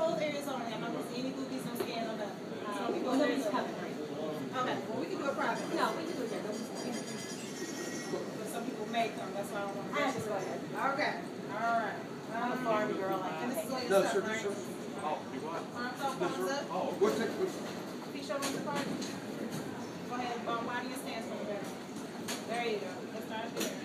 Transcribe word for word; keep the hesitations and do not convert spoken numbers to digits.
those areas only. I'm not going to see any boobies, no skin, no nothing. Uh, So we well, go nobody's there. coming, right? Okay, well, we can do it private. No, we can do it there. Nobody's coming. But some people may come. That's why I don't want to. I just go ahead. Okay. All right. I'm a farm girl. I And this is all your No, stuff, sir, right? sir. Oh, you what? Arms up, palms up. Oh, what's that? What's Please show me the card. Go ahead, um, widen your stance a little bit. There you go. Let's start there.